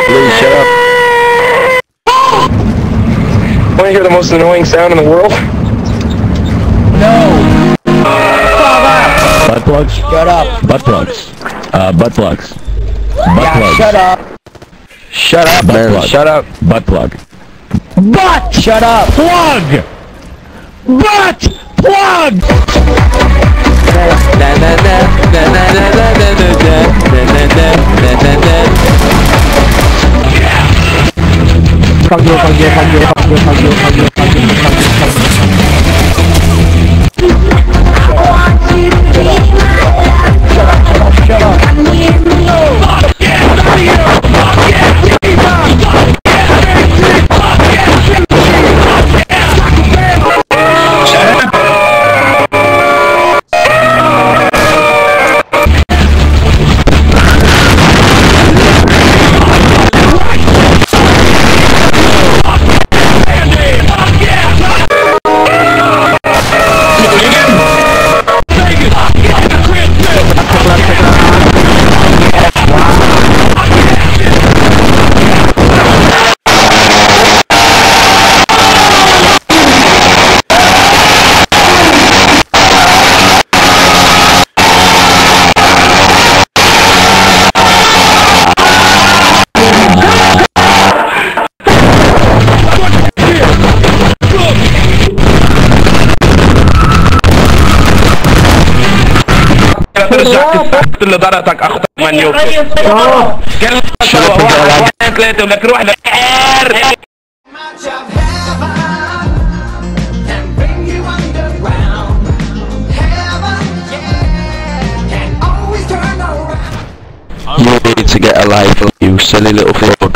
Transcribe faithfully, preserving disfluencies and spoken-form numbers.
Please shut up. Want to hear the most annoying sound in the world? No! Butt plugs? Shut up! Butt plugs. Uh, butt plugs. Butt Yeah, plugs. shut up! Shut up, Butt man. plug. Shut up. Butt plug. Butt! Shut up! Plug! Butt! Plug! Fuck you, fuck you, fuck you, fuck you, fuck you, fuck you, fuck you, fuck you, fuck اللي ضربتك اخطر من يوسف كلمة واحد اثنين ثلاثة ولك روح للحير You need to get a life, you silly little fool.